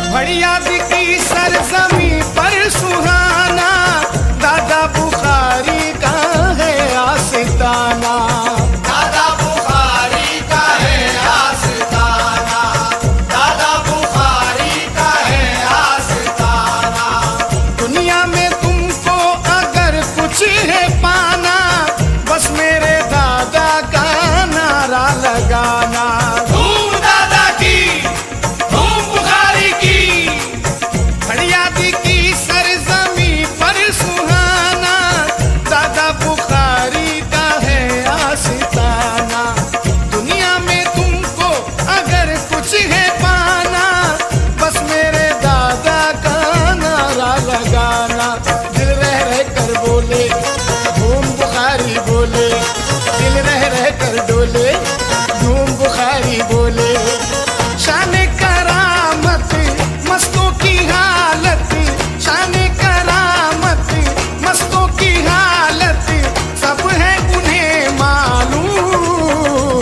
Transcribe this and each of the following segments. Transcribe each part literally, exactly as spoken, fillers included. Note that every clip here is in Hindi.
फरियाद की सरजमी पर सुहाना, दादा बुखारी का है आस्ताना। दादा बुखारी का है आस्ताना, दादा बुखारी का है आस्ताना। दुनिया में तुमको अगर कुछ है पाना, बस मेरे दादा का नारा लगाना। धूम दादा की, धूम बुखारी की। फरियादी की सरजमी पर सुहाना, दादा बुखारी का है आस्ताना। दुनिया में तुमको अगर कुछ है पाना, बस मेरे दादा का नारा लगाना। दिल रह रह कर बोले धूम बुखारी बोले, दिल रह रह कर डोले धूम बुखारी बोले। शान करामत मस्तों की हालत, शान करामत मस्तों की हालत, सब है उन्हें मालूम।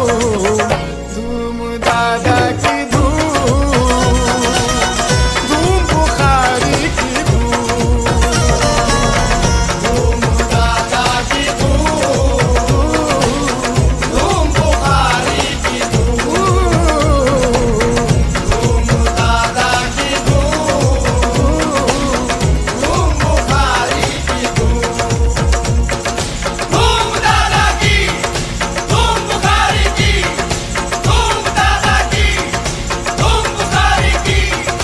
धूम दादा की धूम, धूम बुखारी की धूम। धूम दादा की धूम, धूम बुखारी की धूम। धूम दादा की धूम, धूम बुखारी की धूम। धूम दादा की, धूम बुखारी की। धूम दादा की, धूम बुखारी की।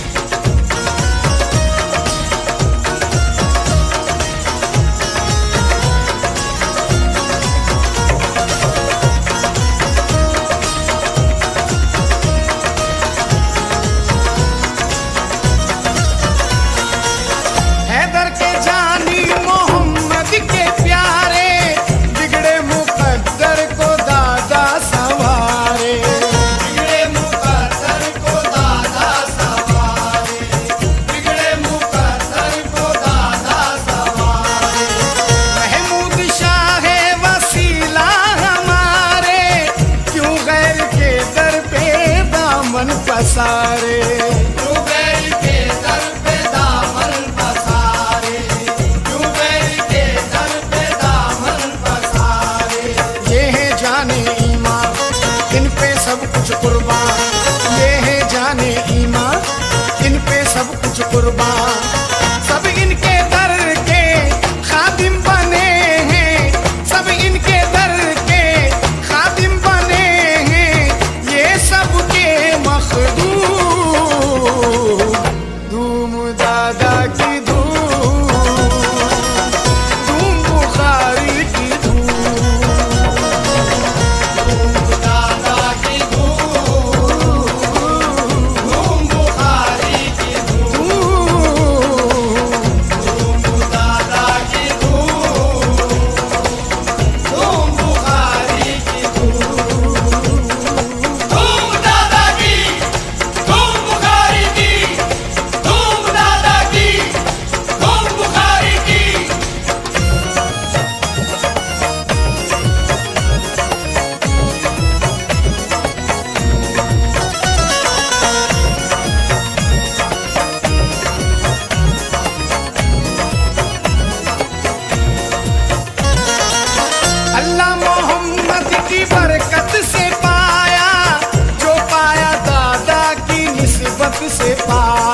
हैदर के जानी मोहम्मद के प्यारे, बिगड़े मुकद्दर को दादा सवारे। बिगड़े मुकद्दर को दादा सवारे, बिगड़े मुकद्दर को दादा सवारे। महमूद शाह वसीला हमारे, क्यों गैर के दर पे दामन पसारे। क्यों बैर के दर पे दामन पसारे, क्यों बैर के दर पे दामन पसारे। ये है जाने ईमान, इन पे सब कुछ कुर्बान। ये है जाने ईमान, इन पे सब कुछ कुर्बान। सब इनके दर के खादिम बने हैं, सब इनके दर के खादिम बने हैं, ये सबके मखदूम। धूम दादा की धूम, धूम बुखारी की धूम। धूम दादा की धूम, धूम बुखारी की धूम। धूम दादा की धूम, धूम बुखारी की धूम। धूम दादा की, धूम बुखारी की। धूम दादा की, धूम बुखारी की। अल्लाह मोहम्मद की बरकत से पाया, जो पाया दादा की निस्बत से पाया।